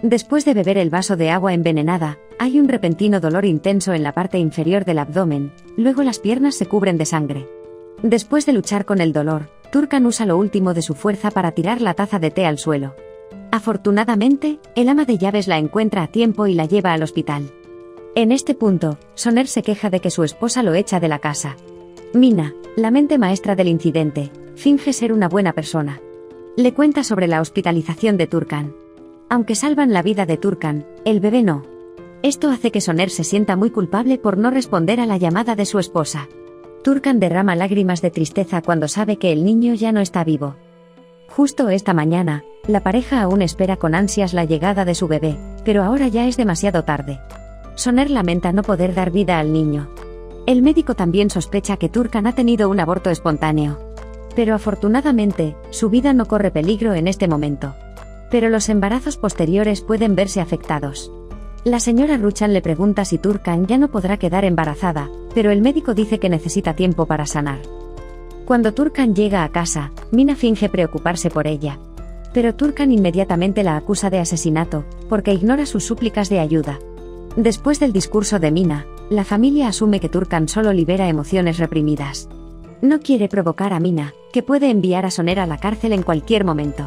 Después de beber el vaso de agua envenenada, hay un repentino dolor intenso en la parte inferior del abdomen, luego las piernas se cubren de sangre. Después de luchar con el dolor, Turkan usa lo último de su fuerza para tirar la taza de té al suelo. Afortunadamente, el ama de llaves la encuentra a tiempo y la lleva al hospital. En este punto, Soner se queja de que su esposa lo echa de la casa. Mina, la mente maestra del incidente, finge ser una buena persona. Le cuenta sobre la hospitalización de Turkan. Aunque salvan la vida de Turkan, el bebé no. Esto hace que Soner se sienta muy culpable por no responder a la llamada de su esposa. Turkan derrama lágrimas de tristeza cuando sabe que el niño ya no está vivo. Justo esta mañana, la pareja aún espera con ansias la llegada de su bebé, pero ahora ya es demasiado tarde. Soner lamenta no poder dar vida al niño. El médico también sospecha que Turkan ha tenido un aborto espontáneo. Pero afortunadamente, su vida no corre peligro en este momento. Pero los embarazos posteriores pueden verse afectados. La señora Ruchan le pregunta si Turkan ya no podrá quedar embarazada, pero el médico dice que necesita tiempo para sanar. Cuando Turkan llega a casa, Mina finge preocuparse por ella. Pero Turkan inmediatamente la acusa de asesinato, porque ignora sus súplicas de ayuda. Después del discurso de Mina, la familia asume que Turkan solo libera emociones reprimidas. No quiere provocar a Mina, que puede enviar a Soner a la cárcel en cualquier momento.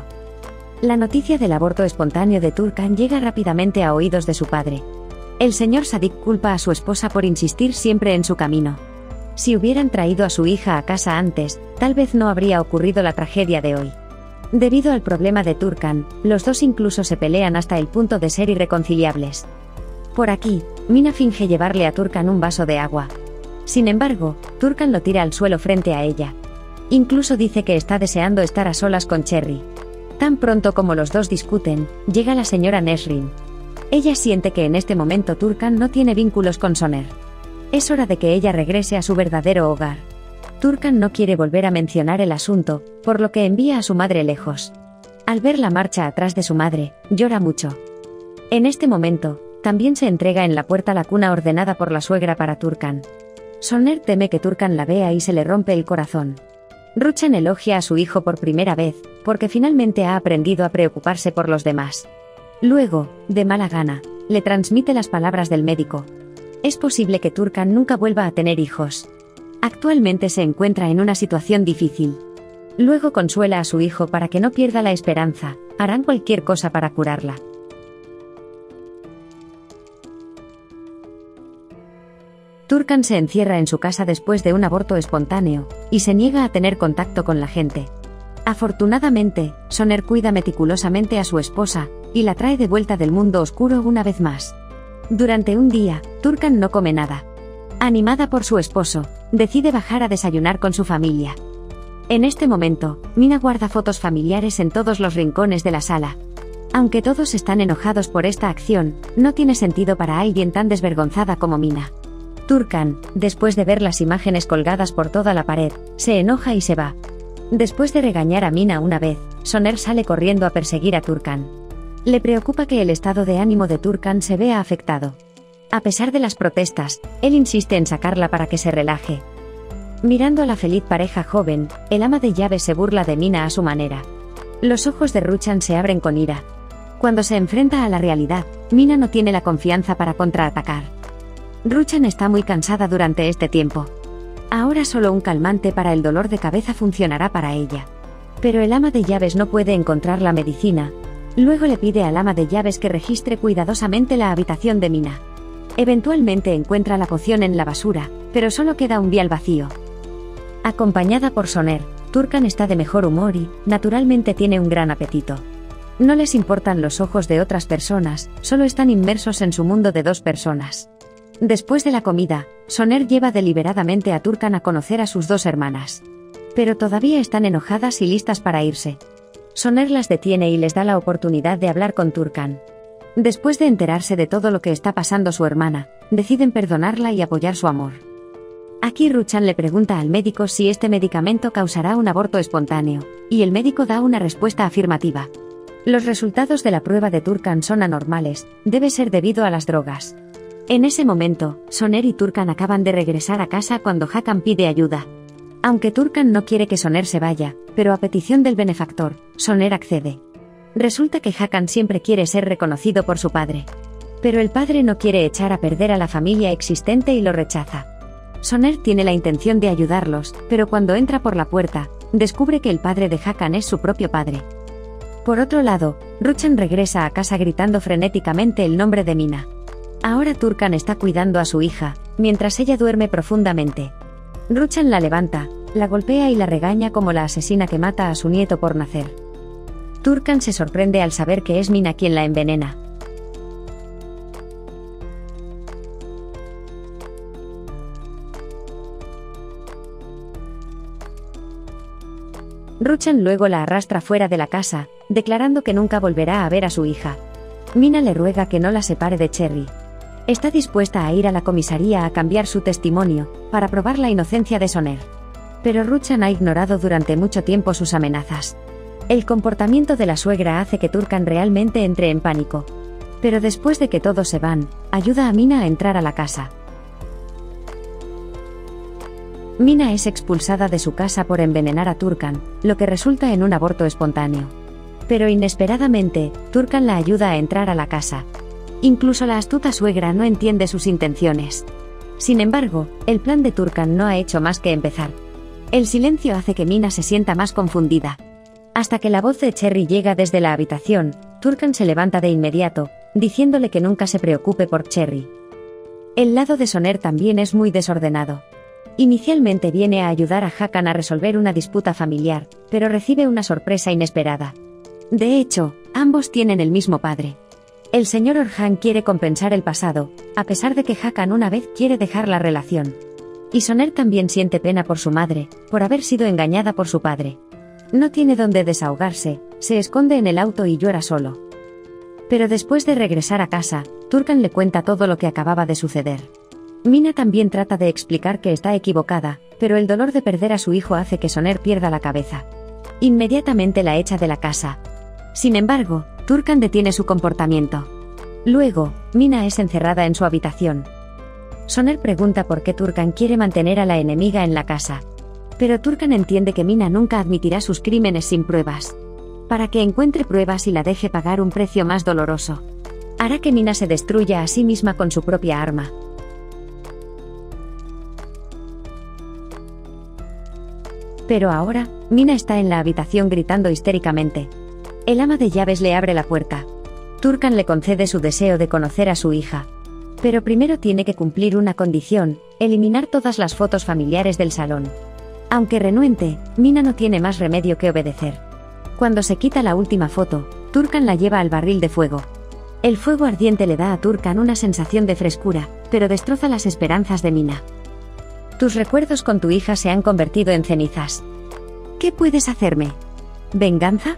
La noticia del aborto espontáneo de Turkan llega rápidamente a oídos de su padre. El señor Sadik culpa a su esposa por insistir siempre en su camino. Si hubieran traído a su hija a casa antes, tal vez no habría ocurrido la tragedia de hoy. Debido al problema de Turkan, los dos incluso se pelean hasta el punto de ser irreconciliables. Por aquí, Mina finge llevarle a Turkan un vaso de agua. Sin embargo, Turkan lo tira al suelo frente a ella. Incluso dice que está deseando estar a solas con Cherry. Tan pronto como los dos discuten, llega la señora Nesrin. Ella siente que en este momento Turkan no tiene vínculos con Soner. Es hora de que ella regrese a su verdadero hogar. Turkan no quiere volver a mencionar el asunto, por lo que envía a su madre lejos. Al ver la marcha atrás de su madre, llora mucho. En este momento, también se entrega en la puerta la cuna ordenada por la suegra para Turkan. Soner teme que Turkan la vea y se le rompe el corazón. Ruchan elogia a su hijo por primera vez, porque finalmente ha aprendido a preocuparse por los demás. Luego, de mala gana, le transmite las palabras del médico. Es posible que Turkan nunca vuelva a tener hijos. Actualmente se encuentra en una situación difícil. Luego consuela a su hijo para que no pierda la esperanza, harán cualquier cosa para curarla. Turkan se encierra en su casa después de un aborto espontáneo, y se niega a tener contacto con la gente. Afortunadamente, Soner cuida meticulosamente a su esposa, y la trae de vuelta del mundo oscuro una vez más. Durante un día, Turkan no come nada. Animada por su esposo, decide bajar a desayunar con su familia. En este momento, Mina guarda fotos familiares en todos los rincones de la sala. Aunque todos están enojados por esta acción, no tiene sentido para alguien tan desvergonzada como Mina. Turkan, después de ver las imágenes colgadas por toda la pared, se enoja y se va. Después de regañar a Mina una vez, Soner sale corriendo a perseguir a Turkan. Le preocupa que el estado de ánimo de Turkan se vea afectado. A pesar de las protestas, él insiste en sacarla para que se relaje. Mirando a la feliz pareja joven, el ama de llaves se burla de Mina a su manera. Los ojos de Ruchan se abren con ira. Cuando se enfrenta a la realidad, Mina no tiene la confianza para contraatacar. Ruchan está muy cansada durante este tiempo. Ahora solo un calmante para el dolor de cabeza funcionará para ella. Pero el ama de llaves no puede encontrar la medicina. Luego le pide al ama de llaves que registre cuidadosamente la habitación de Mina. Eventualmente encuentra la poción en la basura, pero solo queda un vial vacío. Acompañada por Soner, Turkan está de mejor humor y, naturalmente, tiene un gran apetito. No les importan los ojos de otras personas, solo están inmersos en su mundo de dos personas. Después de la comida, Soner lleva deliberadamente a Turkan a conocer a sus dos hermanas. Pero todavía están enojadas y listas para irse. Soner las detiene y les da la oportunidad de hablar con Turkan. Después de enterarse de todo lo que está pasando su hermana, deciden perdonarla y apoyar su amor. Aquí Ruchan le pregunta al médico si este medicamento causará un aborto espontáneo, y el médico da una respuesta afirmativa. Los resultados de la prueba de Turkan son anormales, debe ser debido a las drogas. En ese momento, Soner y Turkan acaban de regresar a casa cuando Hakan pide ayuda. Aunque Turkan no quiere que Soner se vaya, pero a petición del benefactor, Soner accede. Resulta que Hakan siempre quiere ser reconocido por su padre. Pero el padre no quiere echar a perder a la familia existente y lo rechaza. Soner tiene la intención de ayudarlos, pero cuando entra por la puerta, descubre que el padre de Hakan es su propio padre. Por otro lado, Ruchan regresa a casa gritando frenéticamente el nombre de Mina. Ahora Turkan está cuidando a su hija, mientras ella duerme profundamente. Ruchan la levanta, la golpea y la regaña como la asesina que mata a su nieto por nacer. Turkan se sorprende al saber que es Mina quien la envenena. Ruchan luego la arrastra fuera de la casa, declarando que nunca volverá a ver a su hija. Mina le ruega que no la separe de Cherry. Está dispuesta a ir a la comisaría a cambiar su testimonio, para probar la inocencia de Soner. Pero Ruchan ha ignorado durante mucho tiempo sus amenazas. El comportamiento de la suegra hace que Turkan realmente entre en pánico. Pero después de que todos se van, ayuda a Mina a entrar a la casa. Mina es expulsada de su casa por envenenar a Turkan, lo que resulta en un aborto espontáneo. Pero inesperadamente, Turkan la ayuda a entrar a la casa. Incluso la astuta suegra no entiende sus intenciones. Sin embargo, el plan de Turkan no ha hecho más que empezar. El silencio hace que Mina se sienta más confundida. Hasta que la voz de Cherry llega desde la habitación, Turkan se levanta de inmediato, diciéndole que nunca se preocupe por Cherry. El lado de Soner también es muy desordenado. Inicialmente viene a ayudar a Hakan a resolver una disputa familiar, pero recibe una sorpresa inesperada. De hecho, ambos tienen el mismo padre. El señor Orhan quiere compensar el pasado, a pesar de que Hakan una vez quiere dejar la relación. Y Soner también siente pena por su madre, por haber sido engañada por su padre. No tiene dónde desahogarse, se esconde en el auto y llora solo. Pero después de regresar a casa, Turkan le cuenta todo lo que acababa de suceder. Mina también trata de explicar que está equivocada, pero el dolor de perder a su hijo hace que Soner pierda la cabeza. Inmediatamente la echa de la casa. Sin embargo, Turkan detiene su comportamiento. Luego, Mina es encerrada en su habitación. Soner pregunta por qué Turkan quiere mantener a la enemiga en la casa. Pero Turkan entiende que Mina nunca admitirá sus crímenes sin pruebas. Para que encuentre pruebas y la deje pagar un precio más doloroso. Hará que Mina se destruya a sí misma con su propia arma. Pero ahora, Mina está en la habitación gritando histéricamente. El ama de llaves le abre la puerta. Turkan le concede su deseo de conocer a su hija. Pero primero tiene que cumplir una condición, eliminar todas las fotos familiares del salón. Aunque renuente, Mina no tiene más remedio que obedecer. Cuando se quita la última foto, Turkan la lleva al barril de fuego. El fuego ardiente le da a Turkan una sensación de frescura, pero destroza las esperanzas de Mina. Tus recuerdos con tu hija se han convertido en cenizas. ¿Qué puedes hacerme? ¿Venganza?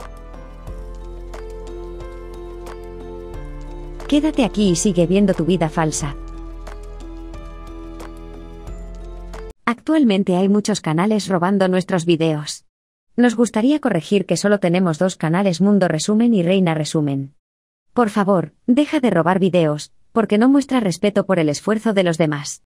Quédate aquí y sigue viendo tu vida falsa. Actualmente hay muchos canales robando nuestros videos. Nos gustaría corregir que solo tenemos 2 canales: Mundo Resumen y Reina Resumen. Por favor, deja de robar videos, porque no muestra respeto por el esfuerzo de los demás.